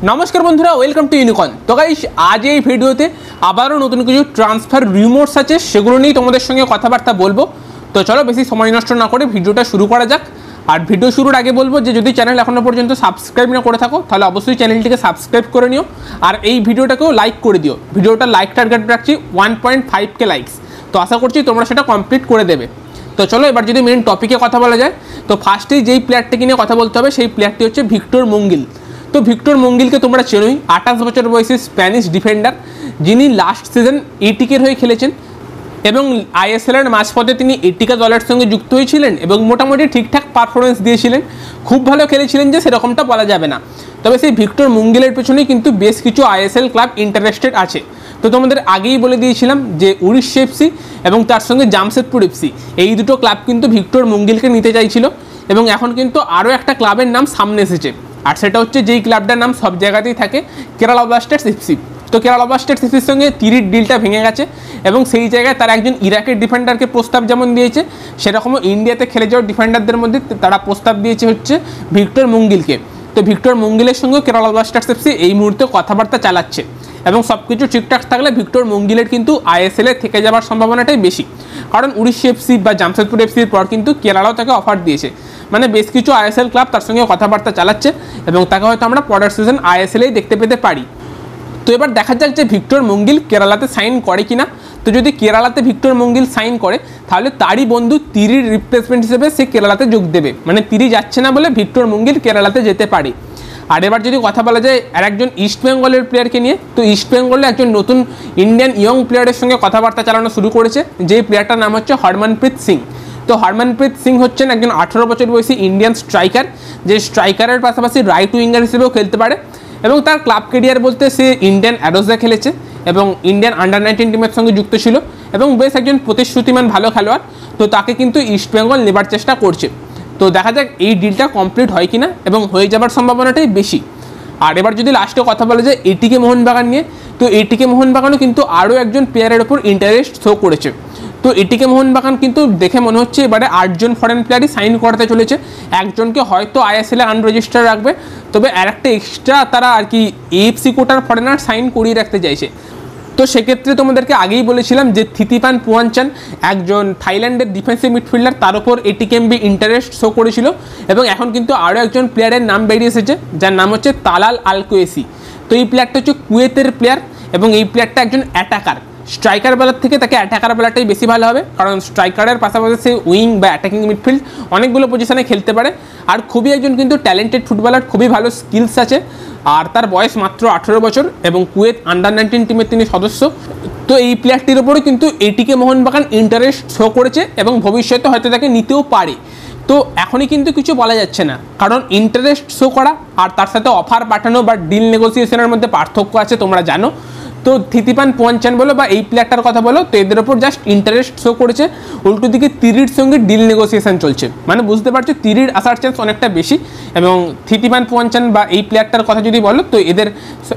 नमस्कार बंधुरा welcome to Unicorn. तो गाइस आज এই ভিডিওতে আবারও নতুন কিছু ট্রান্সফার রিউমার্স আছে, সেগুলো নিয়ে তোমাদের সঙ্গে কথাবার্তা বলবো। তো চলো বেশি সময় নষ্ট না করে ভিডিওটা শুরু করা যাক। আর ভিডিও শুরুর আগে বলবো যে যদি চ্যানেল এখনো পর্যন্ত সাবস্ক্রাইব না করে থাকো তাহলে অবশ্যই চ্যানেলটিকে সাবস্ক্রাইব করে নিও আর এই ভিডিওটাকেও লাইক করে দিও। ভিডিওটা লাইক টার্গেট রাখছি 1.5k লাইকস, তো আশা করছি তোমরা সেটা কমপ্লিট করে দেবে। তো চলো এবার যদি মেন টপিকে কথা বলা যায়, তো ফার্স্টেই যেই প্লেয়ারটিকে নিয়ে কথা বলতে হবে সেই প্লেয়ারটি হচ্ছে ভিক্টর মুঙ্গিল। তো ভিক্টর মুঙ্গিলকে তোমরা চেনোই, 28 বছর বয়সী স্প্যানিশ ডিফেন্ডার, যিনি লাস্ট সিজন এটিকের হয়ে খেলেছেন এবং আইএসএলের মাঝপথে তিনি এটিকা দলের সঙ্গে যুক্ত হয়েছিলেন এবং মোটামুটি ঠিকঠাক পারফরমেন্স দিয়েছিলেন। খুব ভালো খেলেছিলেন যে সেরকমটা বলা যাবে না, তবে সেই ভিক্টর মুঙ্গিলের পেছনেই কিন্তু বেশ কিছু আইএসএল ক্লাব ইন্টারেস্টেড আছে। তো তোমাদের আগেই বলে দিয়েছিলাম যে উড়িষ্যা এফসি এবং তার সঙ্গে জামশেদপুর এফসি, এই দুটো ক্লাব কিন্তু ভিক্টর মুঙ্গিলকে নিতে চাইছিল এবং এখন কিন্তু আরও একটা ক্লাবের নাম সামনে এসেছে, আর সেটা হচ্ছে যেই ক্লাবটার নাম সব জায়গাতেই থাকে, কেরালা ব্লাস্টার্স এফসি। তো কেরালা ব্লাস্টার্স এফসির সঙ্গে তিরির ডিলটা ভেঙে গেছে এবং সেই জায়গায় তারা একজন ইরাকের ডিফেন্ডারকে প্রস্তাব যেমন দিয়েছে, সেরকমও ইন্ডিয়াতে খেলে যাওয়া ডিফেন্ডারদের মধ্যে তারা প্রস্তাব দিয়েছে হচ্ছে ভিক্টর মুঙ্গিলকে। তো ভিক্টর মুঙ্গিলের সঙ্গে কেরালা ব্লাস্টার্স এফসি এই মুহূর্তে কথাবার্তা চালাচ্ছে এবং সব কিছু ঠিকঠাক থাকলে ভিক্টর মুঙ্গিলের কিন্তু আইএসএলে থেকে যাওয়ার সম্ভাবনাটাই বেশি, কারণ উড়িষ্যা এফসি বা জামশেদপুর এফসির পর কিন্তু কেরালাও তাকে অফার দিয়েছে। মানে বেশ কিছু আইএসএল ক্লাব তার সঙ্গে কথাবার্তা চালাচ্ছে এবং তাকে হয়তো আমরা পরের সিজন আইএসএলেই দেখতে পেতে পারি। তো এবার দেখা যাক যে ভিক্টর মুঙ্গিল কেরালাতে সাইন করে কিনা। তো যদি কেরালাতে ভিক্টর মুঙ্গিল সাইন করে তাহলে তারই বন্ধু তিরির রিপ্লেসমেন্ট হিসেবে সে কেরালাতে যোগ দেবে, মানে তিরি যাচ্ছে না বলে ভিক্টর মুঙ্গিল কেরালাতে যেতে পারে। আর এবার যদি কথা বলা যায় আর একজন ইস্ট বেঙ্গলের প্লেয়ারকে নিয়ে, তো ইস্ট বেঙ্গলে একজন নতুন ইন্ডিয়ান ইয়ং প্লেয়ারের সঙ্গে কথাবার্তা চালানো শুরু করেছে, যেই প্লেয়ারটার নাম হচ্ছে হরমনপ্রীত সিং। তো হরমনপ্রীত সিং হচ্ছেন একজন 18 বছর বয়সী ইন্ডিয়ান স্ট্রাইকার, যে স্ট্রাইকারের পাশাপাশি রাইট উইঙ্গার হিসেবেও খেলতে পারে এবং তার ক্লাব কেরিয়ার বলতে সে ইন্ডিয়ান অ্যারোজে খেলেছে এবং ইন্ডিয়ান আন্ডার-19 টিমের সঙ্গে যুক্ত ছিল এবং বেশ একজন প্রতিশ্রুতিমান ভালো খেলোয়াড়। তো তাকে কিন্তু ইস্ট বেঙ্গল নেবার চেষ্টা করছে। তো দেখা যাক এই ডিলটা কমপ্লিট হয় কিনা এবং হয়ে যাবার সম্ভাবনাটাই বেশি। আর এবার যদি লাস্টে কথা বলা যায় এটিকে মোহনবাগান নিয়ে, তো এটিকে মোহনবাগানও কিন্তু আরও একজন প্লেয়ারের ওপর ইন্টারেস্ট শো করেছে। তো এটিকে মোহনবাগান কিন্তু দেখে মনে হচ্ছে এবারে 8 জন ফরেন প্লেয়ারই সাইন করতে চলেছে। একজনকে হয়তো আইএসএলে আনরেজিস্টার রাখবে, তবে আর একটা এক্সট্রা তারা আর কি এএফসি কোটার ফরেনার সাইন করিয়ে রাখতে চাইছে। তো সেক্ষেত্রে তোমাদেরকে আগেই বলেছিলাম যে থিতিপান পুয়ানচান, একজন থাইল্যান্ডের ডিফেন্সিভ মিডফিল্ডার, তার উপর এটিকেএমবি ইন্টারেস্ট শো করেছিল এবং এখন কিন্তু আরও একজন প্লেয়ারের নাম বেরিয়ে এসেছে যার নাম হচ্ছে তালাল আল কুয়েসি। তো এই প্লেয়ারটা হচ্ছে কুয়েতের প্লেয়ার এবং এই প্লেয়ারটা একজন অ্যাটাকার। স্ট্রাইকার বেলার থেকে তাকে অ্যাটাকার বেলাটাই বেশি ভালো হবে, কারণ স্ট্রাইকারের পাশাপাশি সে উইং বা অ্যাটাকিং মিডফিল্ড অনেকগুলো পজিশনে খেলতে পারে আর খুবই একজন কিন্তু ট্যালেন্টেড ফুটবলার, খুবই ভালো স্কিলস আছে। আর তার বয়স মাত্র 18 বছর এবং কুয়েত আন্ডার-19 টিমের তিনি সদস্য। তো এই প্লেয়ারটির ওপরে কিন্তু এটিকে মোহনবাগান ইন্টারেস্ট শো করেছে এবং ভবিষ্যতে হয়তো তাকে নিতেও পারে। তো এখনই কিন্তু কিছু বলা যাচ্ছে না, কারণ ইন্টারেস্ট শো করা আর তার সাথে অফার পাঠানো বা ডিল নেগোসিয়েশনের মধ্যে পার্থক্য আছে, তোমরা জানো। তো থিতিপান পুয়ানচান বলো বা এই প্লেয়ারটার কথা বলো, তো এদের ওপর জাস্ট ইন্টারেস্ট শো করেছে, উল্টো দিকে তিরির সঙ্গে ডিল নেগোসিয়েশন চলছে। মানে বুঝতে পারছো তিরির আসার চান্স অনেকটা বেশি এবং থিতিপান পুয়ানচান বা এই প্লেয়ারটার কথা যদি বলো তো এদের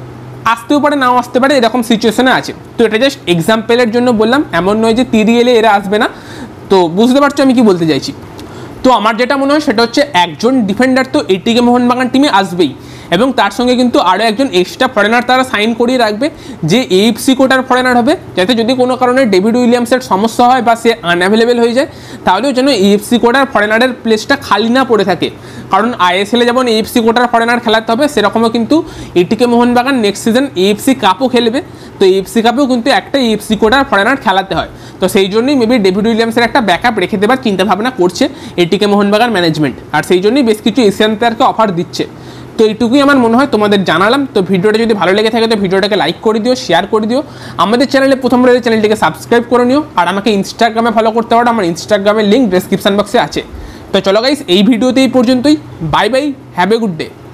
আসতেও পারে নাও আসতে পারে, এরকম সিচুয়েশনে আছে। তো এটা জাস্ট এক্সাম্পলের জন্য বললাম, এমন নয় যে তিরি এলে এরা আসবে না। তো বুঝতে পারছো আমি কি বলতে চাইছি। তো আমার যেটা মনে হয় সেটা হচ্ছে একজন ডিফেন্ডার তো এটিকে মোহনবাগান টিমে আসবেই এবং তার সঙ্গে কিন্তু আরও একজন এক্সট্রা ফরেনার তারা সাইন করিয়ে রাখবে, যে এএফসি কোটার ফরেনার হবে, যাতে যদি কোনো কারণে ডেভিড উইলিয়ামসের সমস্যা হয় বা সে আনঅ্যাভেলেবেল হয়ে যায় তাহলেও যেন এএফসি কোটার ফরেনারের প্লেসটা খালি না পড়ে থাকে। কারণ আইএসএলে যেমন এএফসি কোটার ফরেনার খেলাতে হবে, সেরকমও কিন্তু ATK Mohun Bagan next season AFC কাপও খেলবে। তো এএফসি কাপেও কিন্তু একটা এএফসি কোটার ফরেনার খেলাতে হয়। তো সেই জন্যই মেবি ডেভিড উইলিয়ামসের একটা ব্যাকআপ রেখে দেবার চিন্তাভাবনা করছে এটিকে মোহনবাগান ম্যানেজমেন্ট, আর সেই জন্যই বেশ কিছু এশিয়ান প্লেয়ারকে অফার দিচ্ছে। তো এইটুকুই আমার মনে হয় তোমাদের জানালাম। তো ভিডিওটা যদি ভালো লেগে থাকে তো ভিডিওটাকে লাইক করে দিও, শেয়ার করে দিও, আমাদের চ্যানেলে প্রথম রয়েছে চ্যানেলটিকে সাবস্ক্রাইব করে নিও আর আমাকে ইনস্টাগ্রামে ফলো করতে পারো, আমার ইনস্টাগ্রামের লিঙ্ক ডেসক্রিপশন বক্সে আছে। তো চলো গাইস এই ভিডিওতে এই পর্যন্তই, bye bye, have a good day.